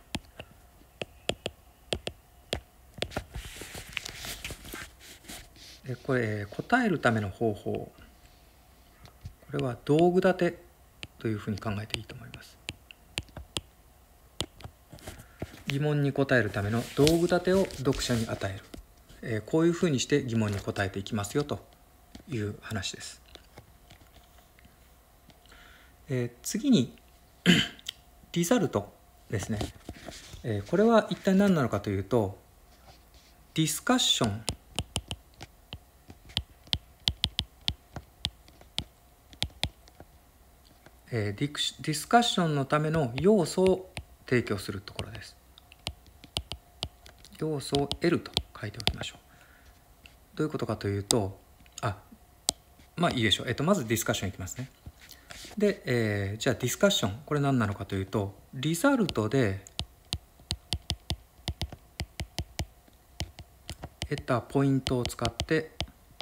う。で、これ答えるための方法、これは道具立てというふうに考えていいと思います。疑問に答えるための道具立てを読者に与える、こういうふうにして疑問に答えていきますよという話です。次にリザルトですね。これは一体何なのかというと、ディスカッション、ディスカッションのための要素を提供するところです。要素を得ると書いておきましょう。どういうことかというと、いいでしょう。まずディスカッションいきますね。で、じゃあディスカッション、これ何なのかというと、リザルトで得たポイントを使って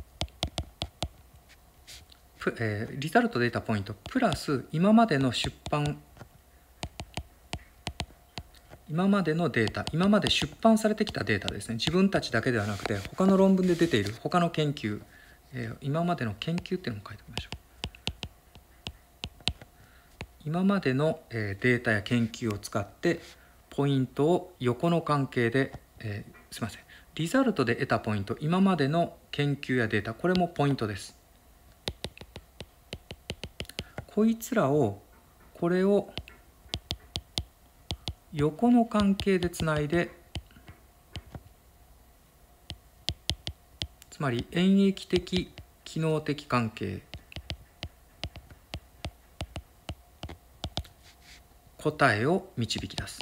リザルトで得たポイントプラス今までのデータ、今まで出版されてきたデータですね。自分たちだけではなくて他の論文で出ている他の研究、今までの研究っていうのも書いておきましょう。今までのデータや研究を使ってポイントを横の関係で、すいません、リザルトで得たポイント、今までの研究やデータ、これもポイントです。これを横の関係でつないで、つまり演繹的機能的関係、答えを導き出す。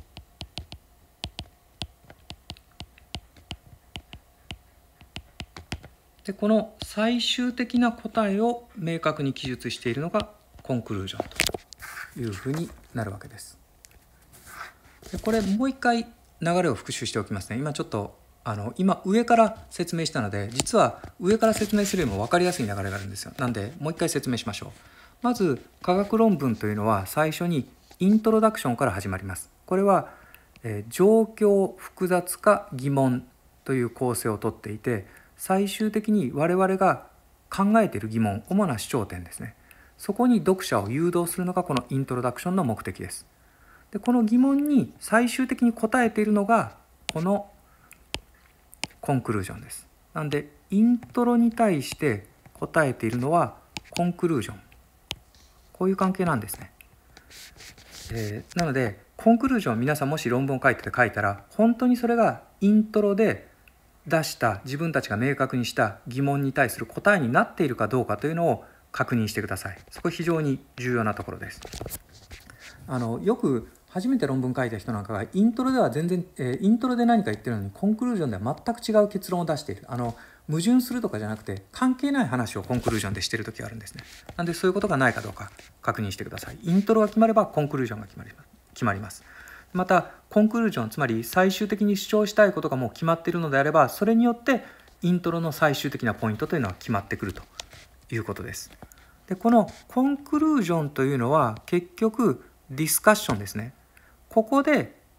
で、この最終的な答えを明確に記述しているのがコンクルージョンというふうになるわけです。で、これもう一回流れを復習しておきますね。今ちょっと今上から説明したので、実は上から説明するよりも分かりやすい流れがあるんですよ。なんでもう一回説明しましょう。まず科学論文というのは最初にイントロダクションから始まります。これは、状況、複雑化、疑問という構成をとっていて、最終的に我々が考えている疑問、主な主張点ですね。そこに読者を誘導するのがこのイントロダクションの目的です。で、この疑問に最終的に答えているのがこのコンクルージョンです。なのでイントロに対して答えているのはコンクルージョン。こういう関係なんですね。なのでコンクルージョン、皆さんもし論文を書いたら、本当にそれがイントロで出した自分たちが明確にした疑問に対する答えになっているかどうかというのを確認してください。そこ非常に重要なところです。よく初めて論文書いた人なんかがイントロでは全然、イントロで何か言ってるのにコンクルージョンでは全く違う結論を出している。矛盾するとかじゃなくて関係ない話をコンクルージョンでしている時があるんですね。なのでそういうことがないかどうか確認してください。イントロが決まればコンクルージョンが決まります。またコンクルージョン、つまり最終的に主張したいことがもう決まっているのであれば、それによってイントロの最終的なポイントというのは決まってくるということです。で、このコンクルージョンというのは結局ディスカッションですね。ここで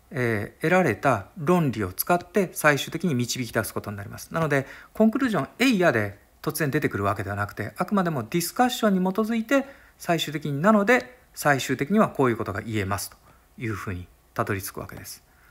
得られた論理を使って最終的に導き出すことになります。なのでコンクルージョン「えいや」で突然出てくるわけではなくて、あくまでもディスカッションに基づいて最終的になので最終的にはこういうことが言えますというふうにたどり着くわけです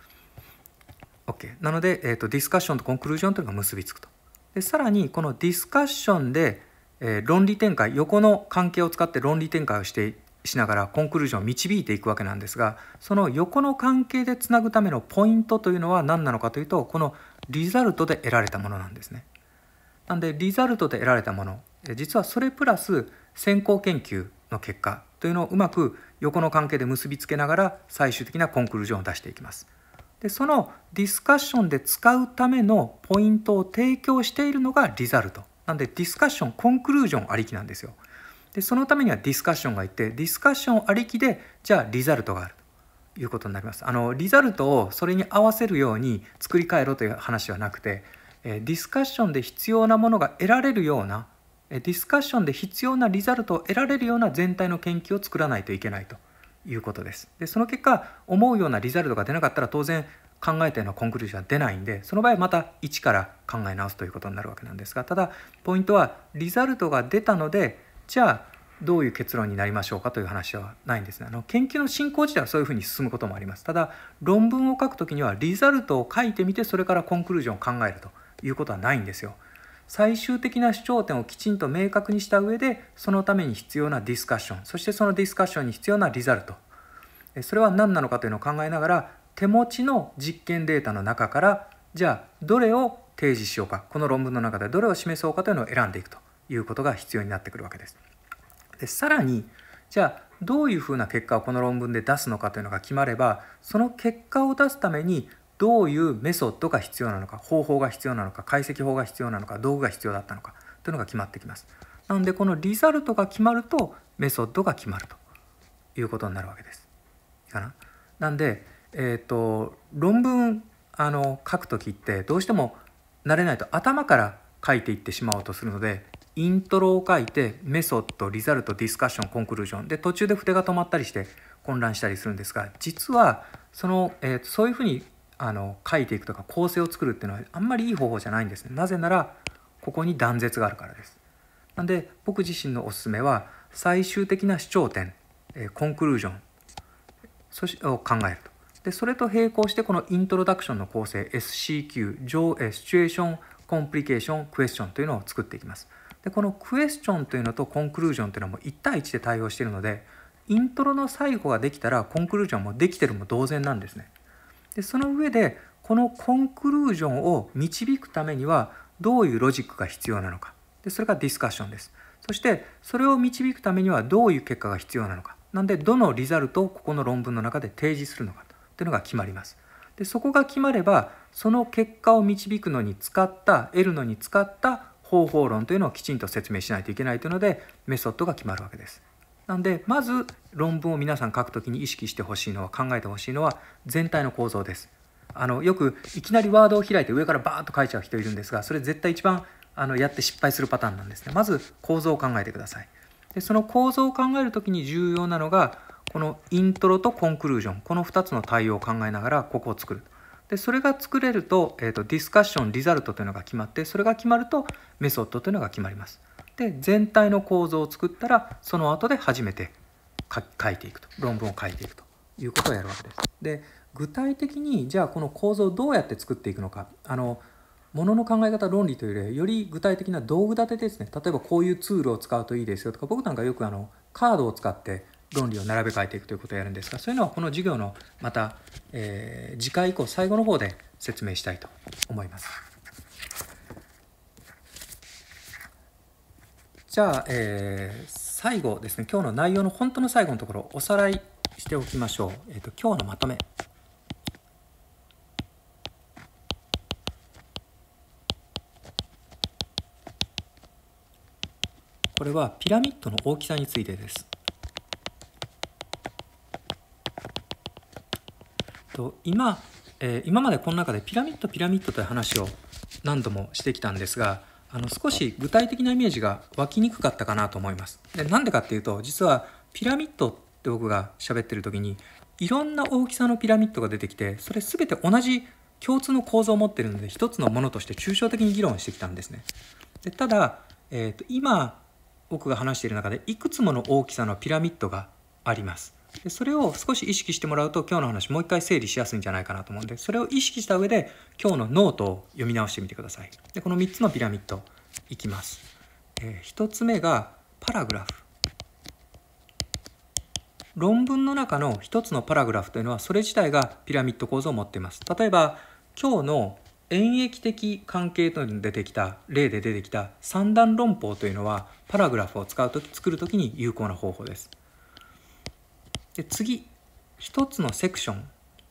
。OK。なので、ディスカッションとコンクルージョンというのが結びつくと。でさらにこのディスカッションで、論理展開、横の関係を使って論理展開をしながらコンクルージョンを導いていくわけなんですが、その横の関係でつなぐためのポイントというのは何なのかというと、このリザルトで得られたものなんですね。なんでリザルトで得られたもの、実はそれプラス先行研究の結果というのをうまく横の関係で結びつけながら最終的なコンクルージョンを出していきます。でそのディスカッションで使うためのポイントを提供しているのがリザルトなんで、ディスカッションコンクルージョンありきなんですよ。でそのためにはディスカッションがいて、ディスカッションありきでじゃあリザルトがあるということになります。リザルトをそれに合わせるように作り変えろという話はなくて、ディスカッションで必要なものが得られるような、ディスカッションで必要なリザルトを得られるような全体の研究を作らないといけないということです。でその結果思うようなリザルトが出なかったら当然考えたようなコンクルージョンは出ないんで、その場合はまた一から考え直すということになるわけなんですが、ただポイントはリザルトが出たのでじゃあどういう結論になりましょうかという話はないんですね。研究の進行自体はそういうふうに進むこともあります。ただ論文を書くときにはリザルトを書いてみてそれからコンクルージョンを考えるということはないんですよ。最終的な主張点をきちんと明確にした上でそのために必要なディスカッション、そしてそのディスカッションに必要なリザルト、それは何なのかというのを考えながら手持ちの実験データの中からじゃあどれを提示しようか、この論文の中でどれを示そうかというのを選んでいくということが必要になってくるわけです。でさらにじゃあどういうふうな結果をこの論文で出すのかというのが決まれば、その結果を出すためにどういうメソッドが必要なのか、方法が必要なのか、解析法が必要なのか、道具が必要だったのかというのが決まってきます。なのでこのリザルトが決まるとメソッドが決まるということになるわけです。いいかな。なんで論文書くときってどうしても慣れないと頭から書いていってしまおうとするので、イントロを書いてメソッド、リザルト、ディスカッション、コンクルージョンで途中で筆が止まったりして混乱したりするんですが、実はそういうふうに書いていくとか構成を作るっていうのはあんまりいい方法じゃないんですね。なぜならここに断絶があるからです。なんで僕自身のおすすめは最終的な主張点、コンクルージョンを考えると。でそれと並行してこのイントロダクションの構成 SCQ、シチュエーション、コンプリケーション、クエスチョンというのを作っていきます。でこのクエスチョンというのとコンクルージョンというのはもう1対1で対応しているので、イントロの最後ができたらコンクルージョンもできてるも同然なんですね。でその上でこのコンクルージョンを導くためにはどういうロジックが必要なのか、でそれがディスカッションです。そしてそれを導くためにはどういう結果が必要なのか、なんでどのリザルトをここの論文の中で提示するのかというのが決まります。でそこが決まればその結果を導くのに得るのに使った方法論というのをきちんと説明しないといけないというのでメソッドが決まるわけです。なのでまず論文を皆さん書くときに意識してほしいのは、考えてほしいのは全体の構造です。よくいきなりワードを開いて上からバーッと書いちゃう人いるんですが、それ絶対一番やって失敗するパターンなんですね。まず構造を考えてください。でその構造を考えるときに重要なのがこのイントロとコンクルージョン、この2つの対応を考えながらここを作る。でそれが作れると、ディスカッション、リザルトというのが決まって、それが決まるとメソッドというのが決まります。で全体の構造を作ったらその後で初めて書いていくと、論文を書いていくということをやるわけです。で具体的にじゃあこの構造をどうやって作っていくのか、ものの考え方論理というよりより具体的な道具立てですね。例えばこういうツールを使うといいですよとか、僕なんかよくカードを使って論理を並べ替えていくということをやるんですが、そういうのはこの授業のまた、次回以降最後の方で説明したいと思います。じゃあ、最後ですね、今日の内容の本当の最後のところおさらいしておきましょう。今日のまとめ。これはピラミッドの大きさについてです。今までこの中でピラミッドという話を何度もしてきたんですが、少し具体的なイメージが湧きにくかったかなと思います。でなんでかっていうと、実はピラミッドって僕が喋ってる時にいろんな大きさのピラミッドが出てきて、それ全て同じ共通の構造を持っているので、一つのものとして抽象的に議論してきたんですね。でただ、今僕が話している中でいくつもの大きさのピラミッドがあります。でそれを少し意識してもらうと、今日の話もう一回整理しやすいんじゃないかなと思うんで、それを意識した上で今日のノートを読み直してみてください。でこの3つのピラミッドいきます。1つ目がパラグラフ。論文の中の一つのパラグラフというのは、それ自体がピラミッド構造を持っています。例えば今日の演繹的関係というのに例で出てきた三段論法というのは、パラグラフを作るときに有効な方法です。で次、一つのセクション、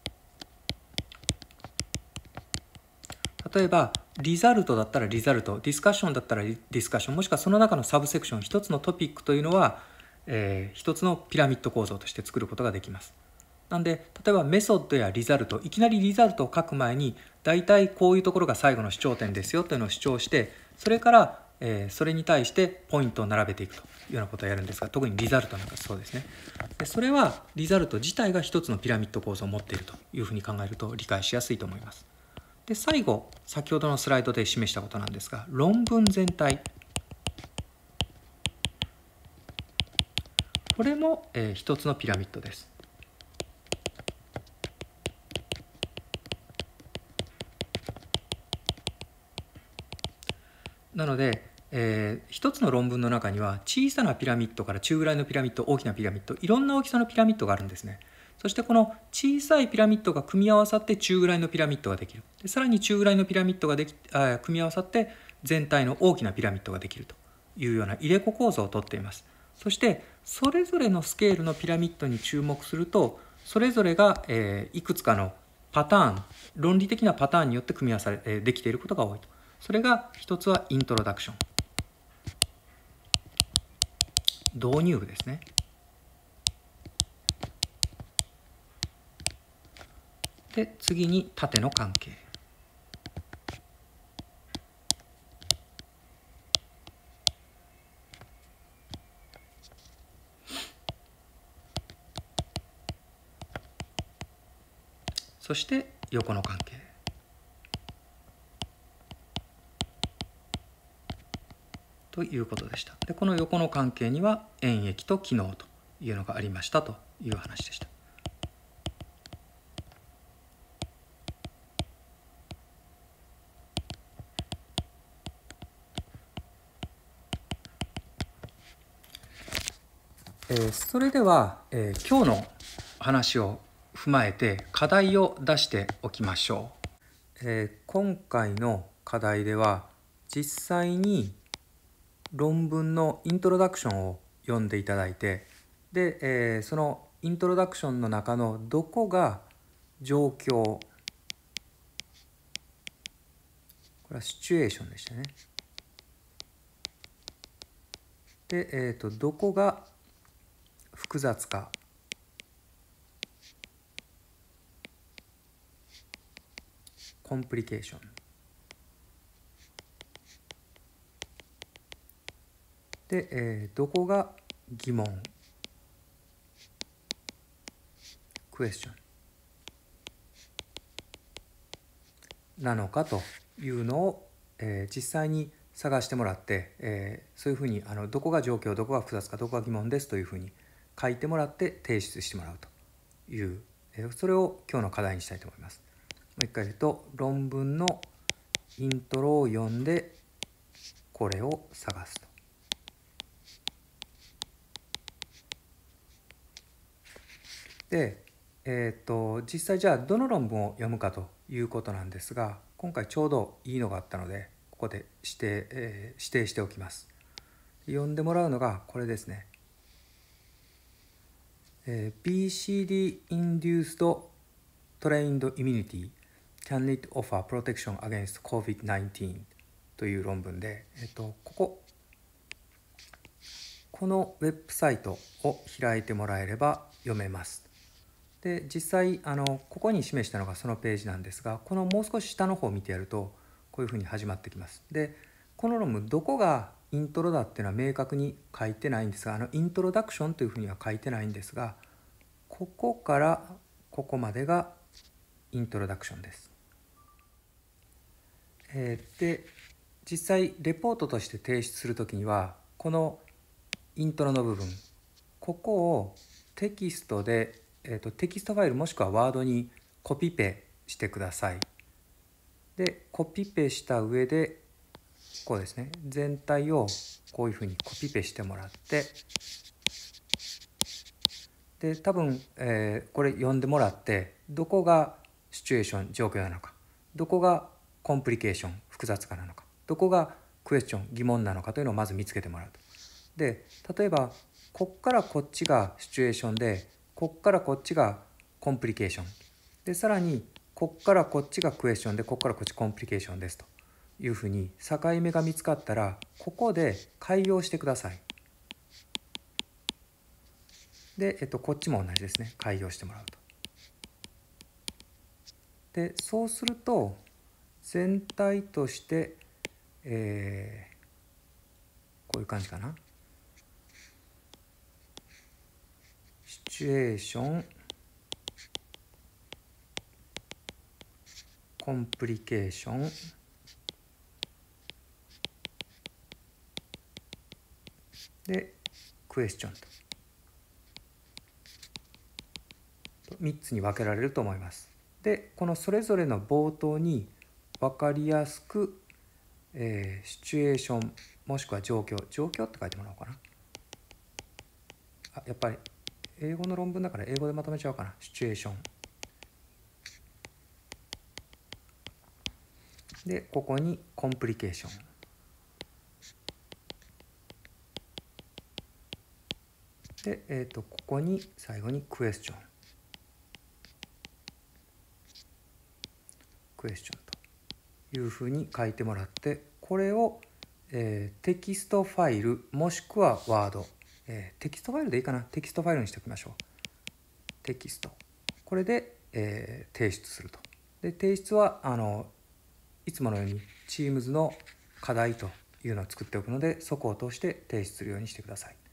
例えばリザルトだったらリザルト、ディスカッションだったらディスカッション、もしくはその中のサブセクション、一つのトピックというのは、一つのピラミッド構造として作ることができます。なんで例えばメソッドやリザルト、いきなりリザルトを書く前に大体こういうところが最後の主張点ですよというのを主張して、それから、それに対してポイントを並べていくというようなことをやるんですが、特にリザルトなんかそうですね。でそれはリザルト自体が一つのピラミッド構造を持っているというふうに考えると理解しやすいと思います。で最後、先ほどのスライドで示したことなんですが、論文全体、これも、一つのピラミッドです。なので、一つの論文の中には小さなピラミッドから中ぐらいのピラミッド、大きなピラミッド、いろんな大きさのピラミッドがあるんですね。そしてこの小さいピラミッドが組み合わさって中ぐらいのピラミッドができる。でさらに中ぐらいのピラミッドが組み合わさって全体の大きなピラミッドができるというような入れ子構造をとっています。そしてそれぞれのスケールのピラミッドに注目すると、それぞれが、いくつかのパターン、論理的なパターンによって組み合わされ、できていることが多いと。それが一つはイントロダクション、導入部ですね。で次に縦の関係、そして横の関係ということでした。でこの横の関係には演繹と機能というのがありましたという話でした。それでは、今日の話を踏まえて課題を出しておきましょう。今回の課題では実際に論文のイントロダクションを読んでいただいて、で、そのイントロダクションの中のどこが状況、これはシチュエーションでしたね。で、どこが複雑か、コンプリケーションで、どこが疑問、クエスチョンなのかというのを、実際に探してもらって、そういうふうにどこが状況、どこが複雑か、どこが疑問ですというふうに書いてもらって提出してもらうという、それを今日の課題にしたいと思います。もう一回言うと、論文のイントロを読んでこれを探すと。で、実際じゃあどの論文を読むかということなんですが、今回ちょうどいいのがあったのでここで指定しておきます。読んでもらうのがこれですね。BCD Induced Trained Immunity Can It Offer Protection Against COVID-19 という論文で、このウェブサイトを開いてもらえれば読めます。で実際ここに示したのがそのページなんですが、このもう少し下の方を見てやるとこういうふうに始まってきます。でこの論文どこがイントロだっていうのは明確に書いてないんですが、イントロダクションというふうには書いてないんですが、 ここからここまでがイントロダクションです。で実際レポートとして提出するときにはこのイントロの部分ここをテキストで、テキストファイルもしくはワードにコピペしてください。でコピペした上でこうですね、全体をこういうふうにコピペしてもらって、で多分、これ読んでもらってどこがシチュエーション状況なのか、どこがコンプリケーション複雑化なのか、どこがクエスチョン疑問なのかというのをまず見つけてもらうと。で例えばこっからこっちがシチュエーションでこっからこっちがコンプリケーションで、さらにこっからこっちがクエスチョンでこっからこっちコンプリケーションですというふうに境目が見つかったらここで改行してください。で、こっちも同じですね、改行してもらうと。でそうすると全体として、こういう感じかな。シチュエーションコンプリケーションでクエスチョンと3つに分けられると思います。でこのそれぞれの冒頭に分かりやすく、シチュエーションもしくは状況って書いてもらおうかな。やっぱり英語の論文だから英語でまとめちゃおうかな。シチュエーションでここにコンプリケーションで、ここに最後にクエスチョンというふうに書いてもらって、これを、テキストファイルもしくはワード、テキストファイルでいいかな。テキストファイルにしておきましょう。テキストこれで、提出すると。で提出はいつものように Teams の課題というのを作っておくのでそこを通して提出するようにしてください。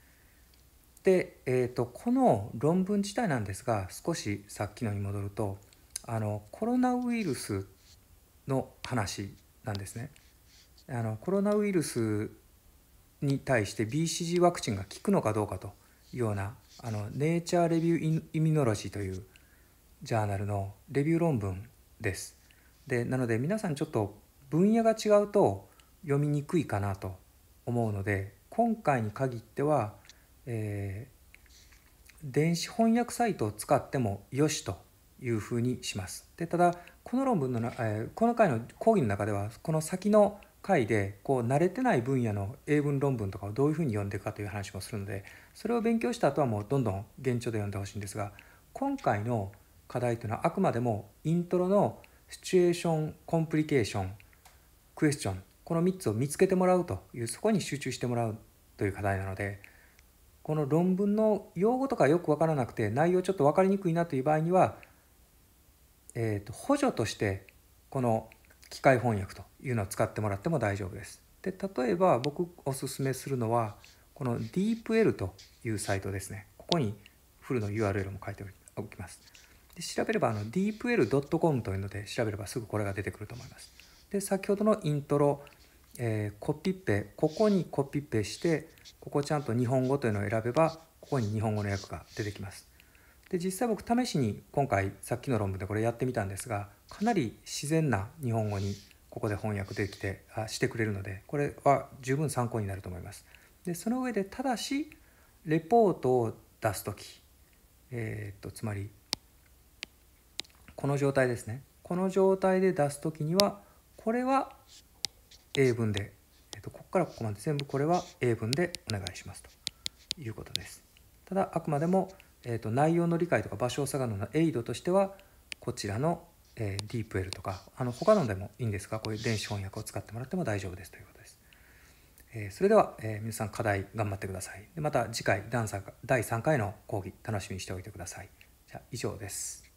で、この論文自体なんですが少しさっきのに戻るとコロナウイルスの話なんですね。コロナウイルスに対して BCG ワクチンが効くのかどうかというようなネイチャーレビューイミノロジーというジャーナルのレビュー論文です。でなので皆さんちょっと分野が違うと読みにくいかなと思うので今回に限っては、電子翻訳サイトを使ってもよしというふうにします。でただこの論文の、この回の講義の中ではこの先の回で慣れてない分野の英文論文とかをどういうふうに読んでいくかという話もするのでそれを勉強した後はもうどんどん原著で読んでほしいんですが、今回の課題というのはあくまでもイントロのシチュエーションコンプリケーションクエスチョンこの3つを見つけてもらうというそこに集中してもらうという課題なので、この論文の用語とかよく分からなくて内容ちょっと分かりにくいなという場合には、補助としてこの機械翻訳というのを使ってもらっても大丈夫です。で例えば僕おすすめするのはこの DeepL というサイトですね。ここにフルの URL も書いておきます。で調べればdeepl.com というので調べればすぐこれが出てくると思います。で先ほどのイントロ、コピペここにコピペしてここちゃんと日本語というのを選べばここに日本語の訳が出てきます。で実際僕試しに今回さっきの論文でこれやってみたんですがかなり自然な日本語にここで翻訳できてしてくれるのでこれは十分参考になると思います。でその上でただしレポートを出すとき、つまりこの状態ですね。この状態で出すときにはこれは英文で、ここからここまで全部これは英文でお願いしますということです。ただあくまでも内容の理解とか場所を探るののエイドとしてはこちらの、DeepL とか他のでもいいんですがこういう電子翻訳を使ってもらっても大丈夫ですということです。それでは、皆さん課題頑張ってください。でまた次回第3回の講義楽しみにしておいてください。じゃあ以上です。